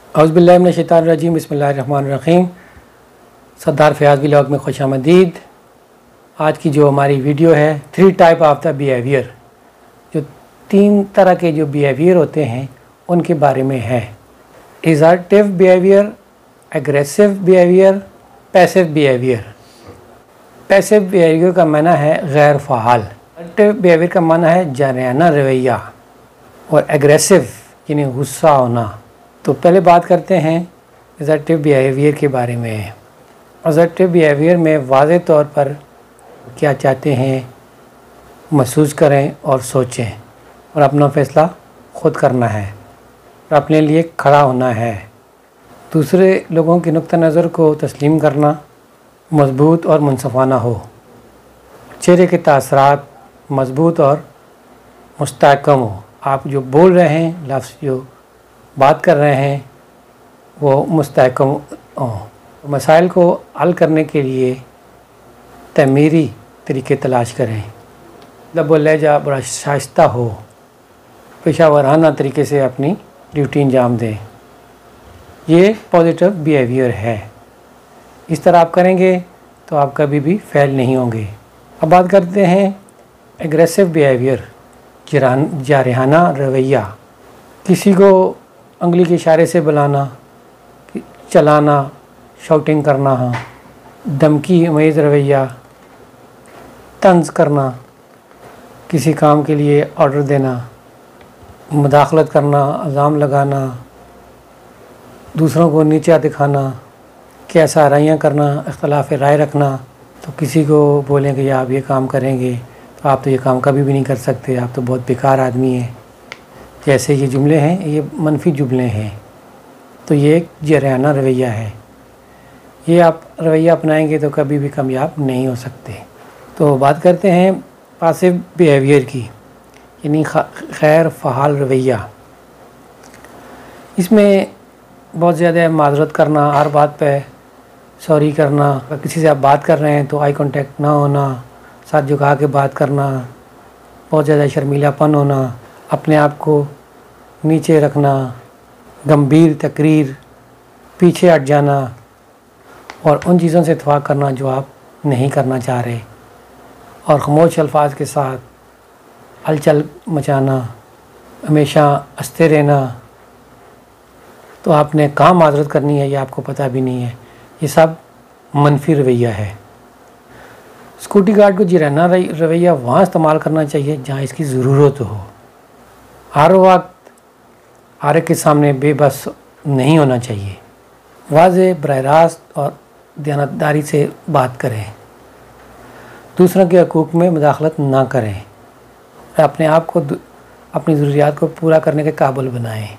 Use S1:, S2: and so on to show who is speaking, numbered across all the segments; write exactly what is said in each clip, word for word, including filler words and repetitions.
S1: औज़ुबिल्लाहि मिनश्शैतानिर्रजीम बिस्मिल्लाहिर्रहमानिर्रहीम। सरदार फयाज़ व्लॉग में खुश आमदीद। आज की जो हमारी वीडियो है three type of the behaviour, जो तीन तरह के जो बिहेवियर होते हैं उनके बारे में है। Assertive behaviour, aggressive behaviour, passive behaviour. Passive behaviour का माना है गैर फ़ाल। असर्टिव बिहेवियर का माना है जारहाना रवैया, और एग्रेसिव यानी गुस्सा होना। तो पहले बात करते हैं असर्टिव बिहेवियर के बारे में। असर्टिव बिहेवियर में वाज़ेह तौर पर क्या चाहते हैं महसूस करें और सोचें, और अपना फ़ैसला ख़ुद करना है और अपने लिए खड़ा होना है। दूसरे लोगों के नुक्ता नज़र को तस्लीम करना मज़बूत और मुनसफ़ाना हो। चेहरे के तासरात मज़बूत और मुस्तहकम हो। आप जो बोल रहे हैं, लफ्ज़ जो बात कर रहे हैं वो मुस्तहकम हो। मसाइल को हल करने के लिए तमीरी तरीके तलाश करें। लब व लहजा बड़ा शाइस्ता हो। पेशा वराना तरीके से अपनी ड्यूटी अंजाम दें। ये पॉजिटिव बिहेवियर है। इस तरह आप करेंगे तो आप कभी भी फेल नहीं होंगे। अब बात करते हैं एग्रेसिव बिहेवियर, जारहाना रवैया। किसी को उंगली के इशारे से बुलाना, चलाना, शाउटिंग करना, हाँ धमकी अमेज़ रवैया, तंज करना, किसी काम के लिए ऑर्डर देना, मुदाखलत करना, इल्ज़ाम लगाना, दूसरों को नीचा दिखाना, कैसा राइयाँ करना, इख्तलाफ राय रखना। तो किसी को बोलें कि आप ये काम करेंगे तो आप तो ये काम कभी भी नहीं कर सकते, आप तो बहुत बेकार आदमी हैं, जैसे ये जुमले हैं ये मनफी जुमले हैं। तो ये एक जारहाना रवैया है। ये आप रवैया अपनाएंगे तो कभी भी कामयाब नहीं हो सकते। तो बात करते हैं पासिव बिहेवियर की, यानी खैर फ़ाल रवैया। इसमें बहुत ज़्यादा माज़रत करना, हर बात पे सॉरी करना, किसी से आप बात कर रहे हैं तो आई कांटेक्ट ना होना, साथ झुका के बात करना, बहुत ज़्यादा शर्मीलापन होना, अपने आप को नीचे रखना, गंभीर तकरीर, पीछे हट जाना और उन चीज़ों से इत्तफ़ाक़ करना जो आप नहीं करना चाह रहे, और ख़ामोश अल्फाज के साथ हलचल मचाना, हमेशा हंसते रहना। तो आपने कहाँ माज़रत करनी है ये आपको पता भी नहीं है। ये सब मनफी रवैया है। सिक्योरिटी गार्ड को जारहाना रवैया वहाँ इस्तेमाल करना चाहिए जहाँ इसकी ज़रूरत हो। हर वक्त हर एक के सामने बेबस नहीं होना चाहिए। वाज़ेह, बराह रास्त और दयानतदारी से बात करें। दूसरों के हकूक़ में मुदाखलत ना करें। अपने आप को अपनी ज़रूरियात को पूरा करने के काबिल बनाएं।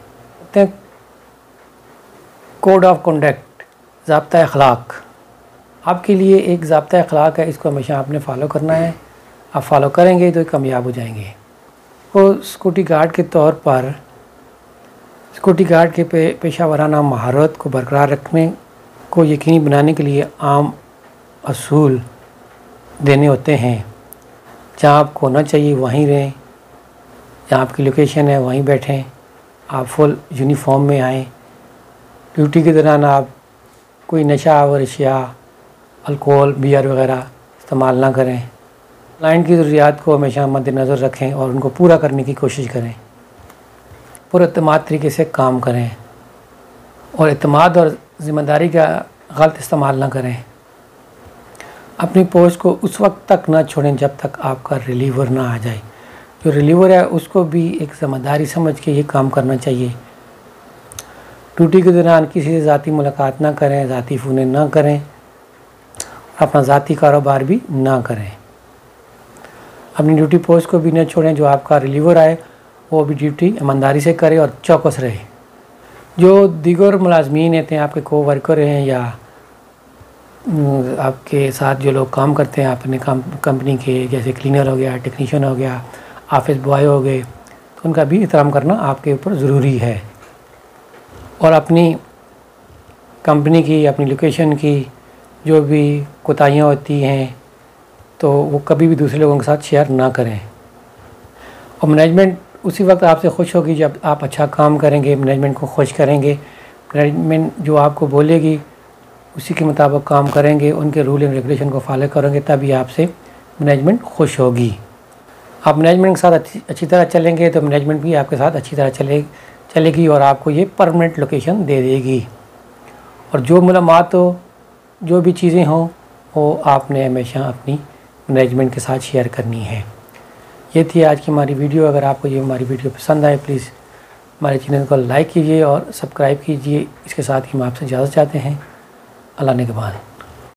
S1: कोड ऑफ कंडक्ट, ज़ाब्ता अखलाक आपके लिए एक ज़ाब्ता अखलाक है, इसको हमेशा आपने फ़ॉलो करना है। आप फॉलो करेंगे तो कामयाब हो जाएंगे। वो सिक्योरिटी गार्ड के तौर पर सिक्योरिटी गार्ड के पे पेशा वराना महारत को बरकरार रखने को यकीनी बनाने के लिए आम असूल देने होते हैं। जहाँ आपको होना चाहिए वहीं रहें, जहाँ आपकी लोकेशन है वहीं बैठें, आप फुल यूनिफॉर्म में आएँ। ड्यूटी के दौरान आप कोई नशा और अशिया, अल्कोहल, बियर वगैरह इस्तेमाल ना करें। क्लाइंट की ज़रूरियात को हमेशा मद्देनज़र रखें और उनको पूरा करने की कोशिश करें। पुरएतमाद तरीके से काम करें और एतमाद और ज़िम्मेदारी का गलत इस्तेमाल ना करें। अपनी पोस्ट को उस वक्त तक ना छोड़ें जब तक आपका रिलीवर ना आ जाए। जो रिलीवर है उसको भी एक ज़िम्मेदारी समझ के ये काम करना चाहिए। ड्यूटी के दौरान किसी से ज़ाती मुलाकात ना करें, ज़ाती फ़ोन ना करें, अपना ज़ाती कारोबार भी ना करें। अपनी ड्यूटी पोस्ट को भी न छोड़ें। जो आपका रिलीवर आए वो भी ड्यूटी ईमानदारी से करे और चौकस रहे। जो दीगर मुलाजमीन होते हैं, आपके को वर्कर हैं या आपके साथ जो लोग काम करते हैं अपने काम कंपनी के, जैसे क्लीनर हो गया, टेक्नीशियन हो गया, ऑफिस बॉय हो गए, तो उनका भी एहतराम करना आपके ऊपर ज़रूरी है। और अपनी कंपनी की, अपनी लोकेशन की जो भी कोताहियाँ होती हैं तो वो कभी भी दूसरे लोगों के साथ शेयर ना करें। और मैनेजमेंट उसी वक्त आपसे खुश होगी जब आप अच्छा काम करेंगे, मैनेजमेंट को खुश करेंगे मैनेजमेंट जो आपको बोलेगी उसी के मुताबिक काम करेंगे, उनके रूल एंड रेगुलेशन को फॉलो करेंगे, तभी आपसे मैनेजमेंट खुश होगी। आप मैनेजमेंट के साथ अच्छी अच्छी तरह चलेंगे तो मैनेजमेंट भी आपके साथ अच्छी तरह चले चलेगी और आपको ये परमानेंट लोकेशन दे देगी। और जो मालूमात हो, जो भी चीज़ें हों, वो आपने हमेशा अपनी मैनेजमेंट के साथ शेयर करनी है। ये थी आज की हमारी वीडियो। अगर आपको ये हमारी वीडियो पसंद आए प्लीज़ हमारे चैनल को लाइक कीजिए और सब्सक्राइब कीजिए। इसके साथ ही हम आपसे इजाज़त चाहते हैं। अल्लाह ने के बाद।